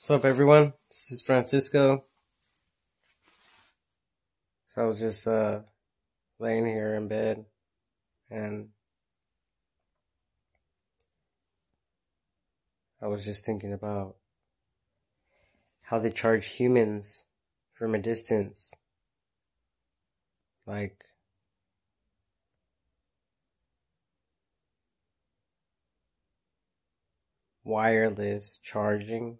What's up, everyone? This is Francisco. So I was just laying here in bed, and I was just thinking about how they charge humans from a distance, like wireless charging.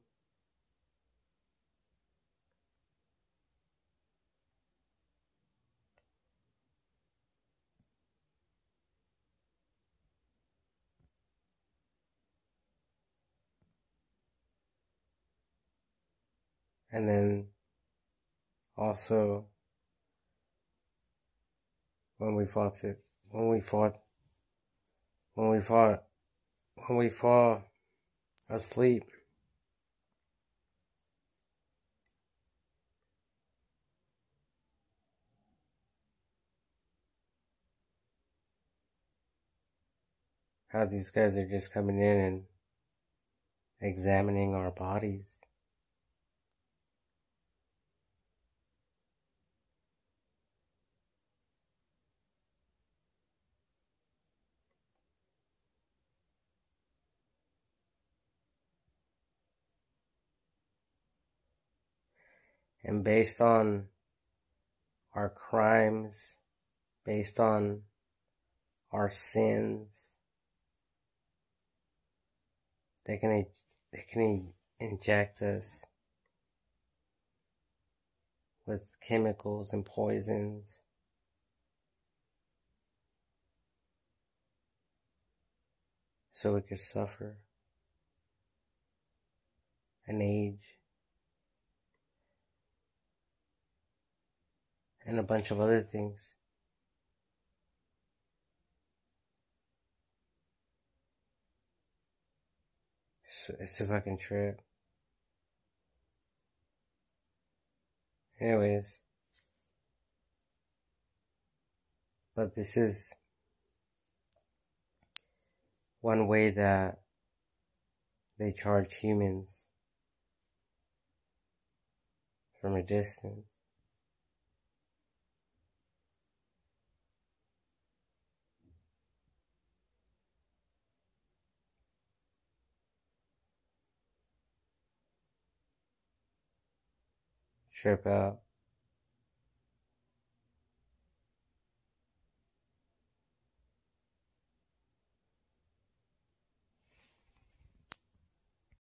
And then also when we fall to when we fall when we fall when we fall asleep, how these guys are just coming in and examining our bodies. And based on our crimes, based on our sins, they can inject us with chemicals and poisons so we could suffer and age and a bunch of other things. It's a fucking trip. Anyways, but this is one way that they charge humans from a distance. Trip out.